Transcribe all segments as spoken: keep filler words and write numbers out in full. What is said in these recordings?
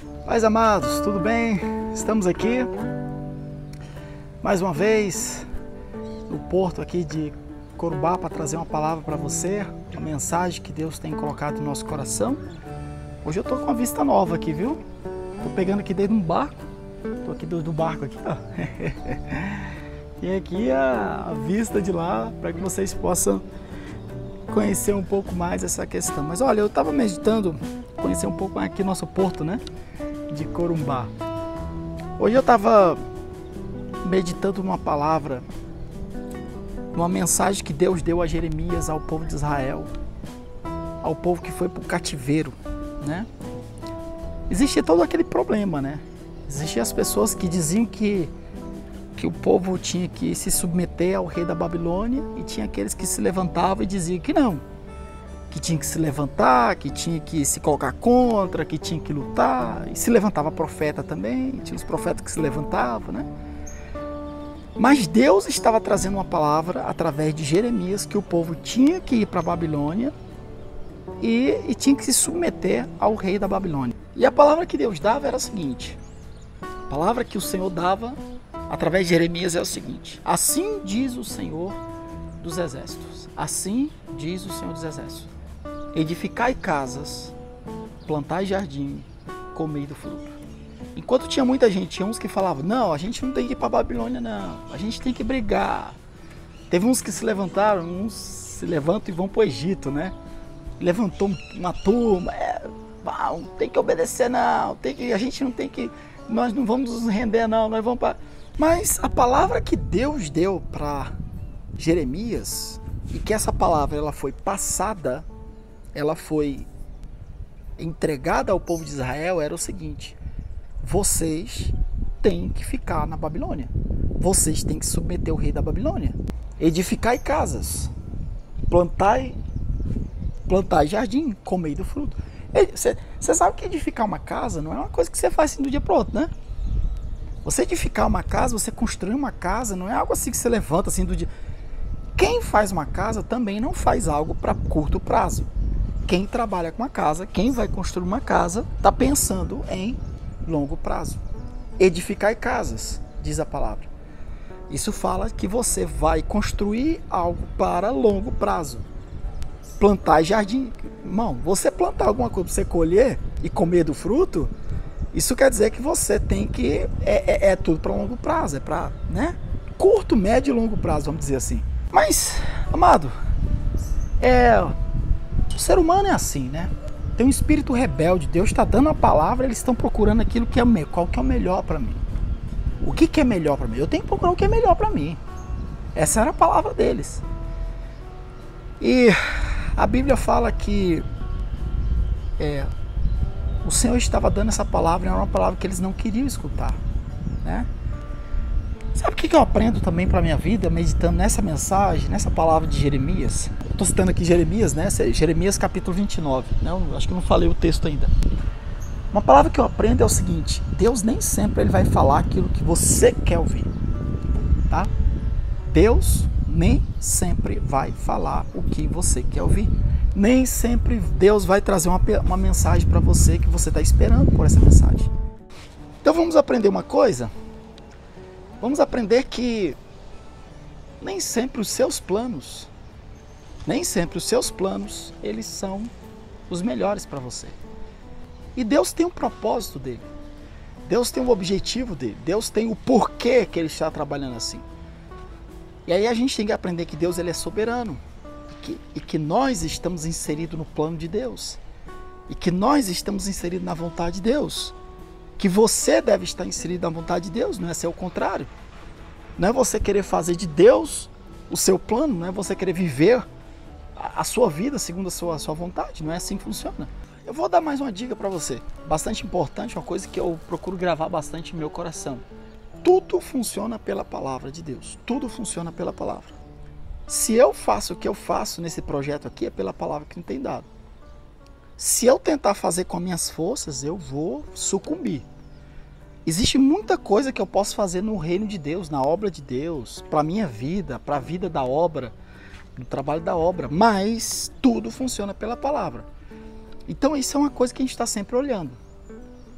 Pais amados, tudo bem? Estamos aqui mais uma vez no porto aqui de Corumbá para trazer uma palavra para você, uma mensagem que Deus tem colocado no nosso coração. Hoje eu tô com uma vista nova aqui, viu? Tô pegando aqui dentro de um barco, tô aqui do, do barco aqui, ó. E aqui a, a vista de lá para que vocês possam conhecer um pouco mais essa questão. Mas olha, eu estava meditando, conhecer um pouco aqui nosso porto, né? De Corumbá. Hoje eu estava meditando numa palavra, numa mensagem que Deus deu a Jeremias, ao povo de Israel, ao povo que foi para o cativeiro, né? Existia todo aquele problema, né? Existiam as pessoas que diziam que, que o povo tinha que se submeter ao rei da Babilônia, e tinha aqueles que se levantavam e diziam que não, que tinha que se levantar, que tinha que se colocar contra, que tinha que lutar. E se levantava profeta também, tinha os profetas que se levantavam, né? Mas Deus estava trazendo uma palavra através de Jeremias que o povo tinha que ir para a Babilônia e, e tinha que se submeter ao rei da Babilônia. E a palavra que Deus dava era a seguinte, a palavra que o Senhor dava através de Jeremias é o seguinte: assim diz o Senhor dos Exércitos, assim diz o Senhor dos Exércitos, edificai casas, plantai jardim, comei do fruto. Enquanto tinha muita gente, tinha uns que falavam, não, a gente não tem que ir para a Babilônia, não, a gente tem que brigar. Teve uns que se levantaram, uns se levantam e vão para o Egito, né? Levantou uma turma, é, não tem que obedecer não, tem que, a gente não tem que, nós não vamos nos render não, nós vamos para... Mas a palavra que Deus deu para Jeremias, e que essa palavra ela foi passada, ela foi entregada ao povo de Israel, era o seguinte: vocês têm que ficar na Babilônia, vocês têm que submeter o rei da Babilônia, edificai casas, plantai, plantai jardim, comei do fruto. Você, você sabe que edificar uma casa não é uma coisa que você faz assim do dia para o outro, né? Você edificar uma casa, você construir uma casa, não é algo assim que você levanta assim do dia. Quem faz uma casa também não faz algo para curto prazo. Quem trabalha com uma casa, quem vai construir uma casa, está pensando em longo prazo. Edificar casas, diz a palavra. Isso fala que você vai construir algo para longo prazo. Plantar jardim. Irmão, você plantar alguma coisa para você colher e comer do fruto, isso quer dizer que você tem que... É, é, é tudo para longo prazo, é para, né? Curto, médio e longo prazo, vamos dizer assim. Mas, amado, é, o ser humano é assim, né? Tem um espírito rebelde. Deus está dando a palavra, eles estão procurando aquilo que é, qual que é o melhor para mim. O que, que é melhor para mim? Eu tenho que procurar o que é melhor para mim. Essa era a palavra deles. E a Bíblia fala que é, o Senhor estava dando essa palavra, era uma palavra que eles não queriam escutar, né? Sabe o que eu aprendo também para a minha vida, meditando nessa mensagem, nessa palavra de Jeremias? Eu estou citando aqui Jeremias, né? Jeremias capítulo vinte e nove. Né? Eu acho que eu não falei o texto ainda. Uma palavra que eu aprendo é o seguinte: Deus nem sempre ele vai falar aquilo que você quer ouvir. Tá? Deus nem sempre vai falar o que você quer ouvir. Nem sempre Deus vai trazer uma, uma mensagem para você que você está esperando por essa mensagem. Então vamos aprender uma coisa? Vamos aprender que nem sempre os seus planos, nem sempre os seus planos, eles são os melhores para você. E Deus tem um propósito dele. Deus tem um objetivo dele. Deus tem o porquê que ele está trabalhando assim. E aí a gente tem que aprender que Deus ele é soberano. Que, e que nós estamos inseridos no plano de Deus. E que nós estamos inseridos na vontade de Deus. Que você deve estar inserido na vontade de Deus, não é ser o contrário. Não é você querer fazer de Deus o seu plano, não é você querer viver a, a sua vida segundo a sua, a sua vontade, não é assim que funciona. Eu vou dar mais uma dica para você, bastante importante, uma coisa que eu procuro gravar bastante no meu coração. Tudo funciona pela palavra de Deus, tudo funciona pela palavra. Se eu faço o que eu faço nesse projeto aqui, é pela palavra que me tem dado. Se eu tentar fazer com as minhas forças, eu vou sucumbir. Existe muita coisa que eu posso fazer no reino de Deus, na obra de Deus, para a minha vida, para a vida da obra, no trabalho da obra, mas tudo funciona pela palavra. Então isso é uma coisa que a gente está sempre olhando.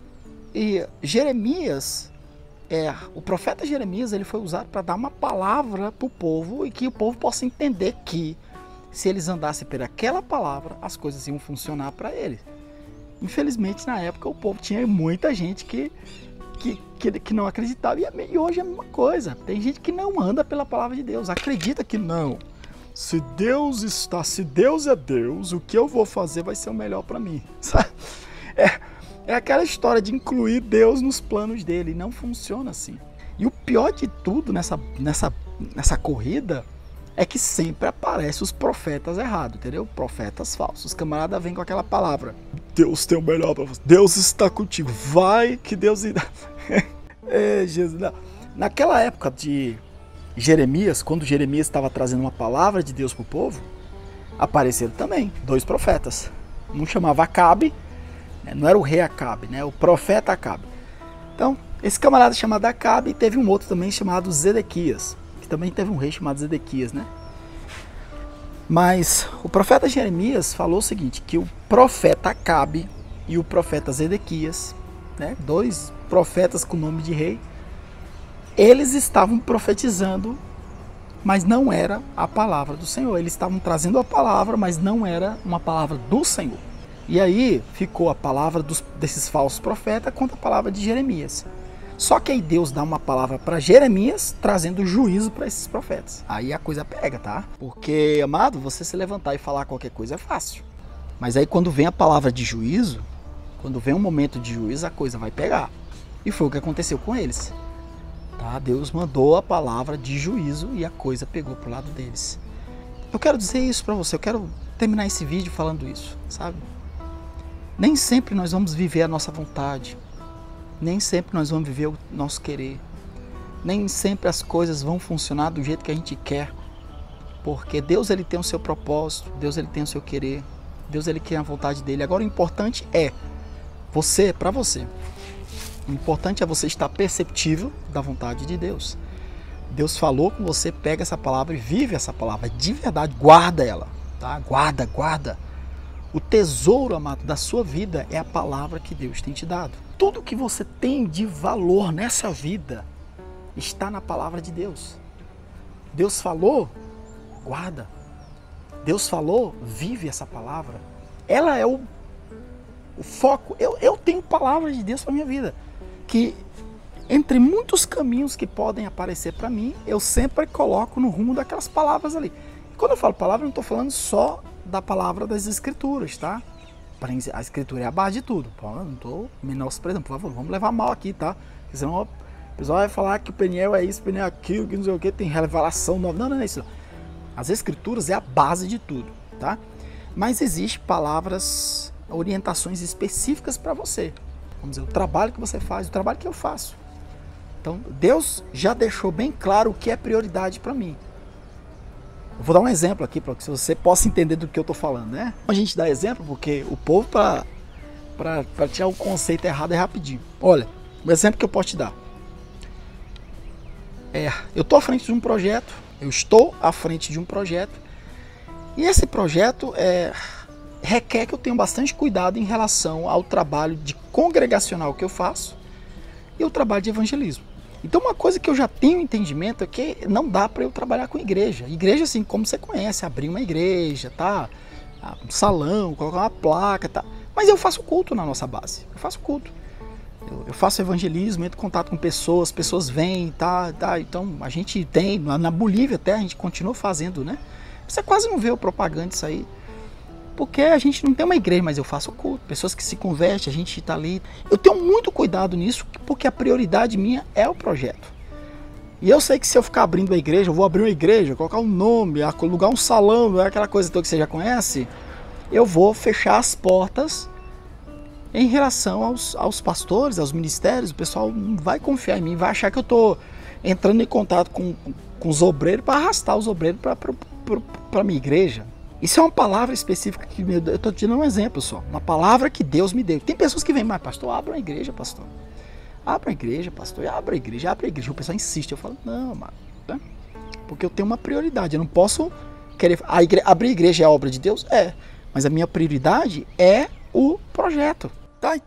E Jeremias, é, o profeta Jeremias, ele foi usado para dar uma palavra para o povo e que o povo possa entender que se eles andassem por aquela palavra, as coisas iam funcionar para eles. Infelizmente, na época, o povo tinha muita gente que, que, que, que não acreditava. E hoje é a mesma coisa. Tem gente que não anda pela palavra de Deus, acredita que não. Se Deus está, se Deus é Deus, o que eu vou fazer vai ser o melhor para mim. Sabe? É, é aquela história de incluir Deus nos planos dele. Não funciona assim. E o pior de tudo nessa, nessa, nessa corrida é que sempre aparecem os profetas errados, entendeu? Profetas falsos. Os camaradas vêm com aquela palavra: Deus tem o melhor para você. Deus está contigo. Vai que Deus irá. É, Jesus. Não. Naquela época de Jeremias, quando Jeremias estava trazendo uma palavra de Deus para o povo, apareceram também dois profetas. Um chamava Acabe, né? Não era o rei Acabe, né? O profeta Acabe. Então, esse camarada chamado Acabe, teve um outro também chamado Zedequias. Também teve um rei chamado Zedequias, né? Mas o profeta Jeremias falou o seguinte, que o profeta Acabe e o profeta Zedequias, né, dois profetas com nome de rei, eles estavam profetizando, mas não era a palavra do Senhor. Eles estavam trazendo a palavra, mas não era uma palavra do Senhor. E aí ficou a palavra dos, desses falsos profetas contra a palavra de Jeremias. Só que aí Deus dá uma palavra para Jeremias, trazendo juízo para esses profetas. Aí a coisa pega, tá? Porque, amado, você se levantar e falar qualquer coisa é fácil. Mas aí quando vem a palavra de juízo, quando vem um momento de juízo, a coisa vai pegar. E foi o que aconteceu com eles. Tá? Deus mandou a palavra de juízo e a coisa pegou pro lado deles. Eu quero dizer isso para você, eu quero terminar esse vídeo falando isso, sabe? Nem sempre nós vamos viver a nossa vontade. Nem sempre nós vamos viver o nosso querer. Nem sempre as coisas vão funcionar do jeito que a gente quer. Porque Deus, ele tem o seu propósito, Deus, ele tem o seu querer, Deus, ele quer a vontade dele. Agora o importante é você, para você. O importante é você estar perceptível da vontade de Deus. Deus falou com você, pega essa palavra e vive essa palavra. De verdade, guarda ela. Tá? Guarda, guarda. O tesouro, amado, da sua vida é a palavra que Deus tem te dado. Tudo que você tem de valor nessa vida está na palavra de Deus. Deus falou, guarda. Deus falou, vive essa palavra. Ela é o, o foco. Eu, eu tenho palavra de Deus para minha vida. Que entre muitos caminhos que podem aparecer para mim, eu sempre coloco no rumo daquelas palavras ali. Quando eu falo palavra, eu não estou falando só da palavra das escrituras, tá? A escritura é a base de tudo. Não estou menosprezando, por favor, vamos levar mal aqui, tá? Porque senão o pessoal vai falar que o Peniel é isso, o Peniel é aquilo, que não sei o que, tem revelação nova. Não, não é isso. As escrituras é a base de tudo, tá? Mas existem palavras, orientações específicas para você. Vamos dizer, o trabalho que você faz, o trabalho que eu faço. Então, Deus já deixou bem claro o que é prioridade para mim. Eu vou dar um exemplo aqui para que você possa entender do que eu estou falando, né? A gente dá exemplo porque o povo, para tirar o conceito errado, é rapidinho. Olha, o exemplo que eu posso te dar. É, eu estou à frente de um projeto, eu estou à frente de um projeto, e esse projeto é, requer que eu tenha bastante cuidado em relação ao trabalho de congregacional que eu faço e o trabalho de evangelismo. Então uma coisa que eu já tenho entendimento é que não dá para eu trabalhar com igreja. Igreja assim, como você conhece, abrir uma igreja, tá? Um salão, colocar uma placa, tá? Mas eu faço culto na nossa base, eu faço culto. Eu, eu faço evangelismo, entro em contato com pessoas, pessoas vêm, tá, tá? Então a gente tem, na Bolívia até a gente continua fazendo, né? Você quase não vê o propaganda isso aí. Porque a gente não tem uma igreja, mas eu faço culto. Pessoas que se convertem, a gente está ali. Eu tenho muito cuidado nisso, porque a prioridade minha é o projeto. E eu sei que se eu ficar abrindo a igreja, eu vou abrir uma igreja, colocar um nome, alugar um salão, aquela coisa toda que você já conhece, eu vou fechar as portas em relação aos, aos pastores, aos ministérios. O pessoal não vai confiar em mim, vai achar que eu estou entrando em contato com, com os obreiros para arrastar os obreiros para a minha igreja. Isso é uma palavra específica que eu estou te dando um exemplo só. Uma palavra que Deus me deu. Tem pessoas que vêm, mas pastor, abra uma igreja, pastor. Abra a igreja, pastor. Abra a igreja, abra a igreja. O pessoal insiste. Eu falo, não, mano. Né? Porque eu tenho uma prioridade. Eu não posso querer... A igre... Abrir a igreja é a obra de Deus? É. Mas a minha prioridade é o projeto. Tá? Então,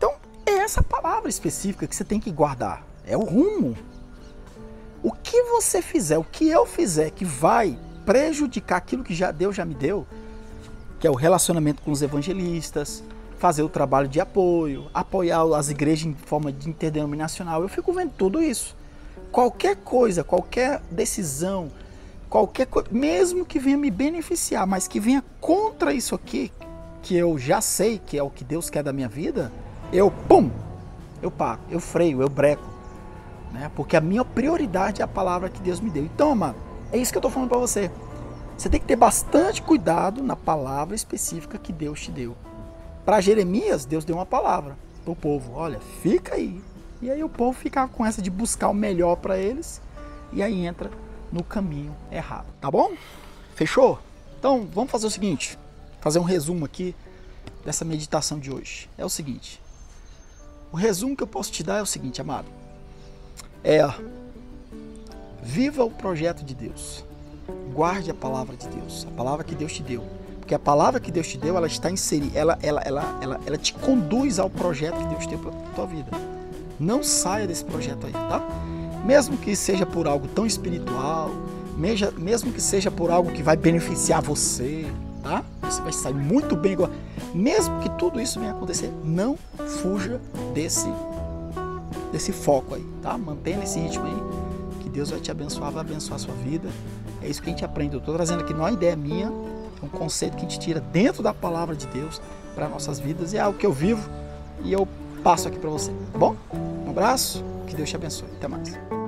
é essa palavra específica que você tem que guardar. É o rumo. O que você fizer, o que eu fizer que vai prejudicar aquilo que já Deus já me deu, que é o relacionamento com os evangelistas, fazer o trabalho de apoio, apoiar as igrejas em forma de interdenominacional, eu fico vendo tudo isso. Qualquer coisa, qualquer decisão, qualquer coisa, mesmo que venha me beneficiar, mas que venha contra isso aqui, que eu já sei que é o que Deus quer da minha vida, eu, pum, eu paro, eu freio, eu breco, né? Porque a minha prioridade é a palavra que Deus me deu. Então, amado, é isso que eu estou falando para você. Você tem que ter bastante cuidado na palavra específica que Deus te deu. Para Jeremias, Deus deu uma palavra para o povo. Olha, fica aí. E aí o povo ficava com essa de buscar o melhor para eles. E aí entra no caminho errado. Tá bom? Fechou? Então, vamos fazer o seguinte. Fazer um resumo aqui dessa meditação de hoje. É o seguinte. O resumo que eu posso te dar é o seguinte, amado. É... Viva o projeto de Deus. Guarde a palavra de Deus. A palavra que Deus te deu. Porque a palavra que Deus te deu, ela está inserida, ela, ela, ela, ela, ela te conduz ao projeto que Deus tem para a tua vida. Não saia desse projeto aí, tá? Mesmo que seja por algo tão espiritual, mesmo que seja por algo que vai beneficiar você, tá? Você vai sair muito bem agora. Mesmo que tudo isso venha acontecer, não fuja desse, desse foco aí, tá? Mantenha esse ritmo aí, que Deus vai te abençoar, vai abençoar a sua vida. É isso que a gente aprende. Eu estou trazendo aqui, não é uma ideia minha, é um conceito que a gente tira dentro da palavra de Deus para nossas vidas. E é algo que eu vivo e eu passo aqui para você, tá bom? Um abraço, que Deus te abençoe. Até mais.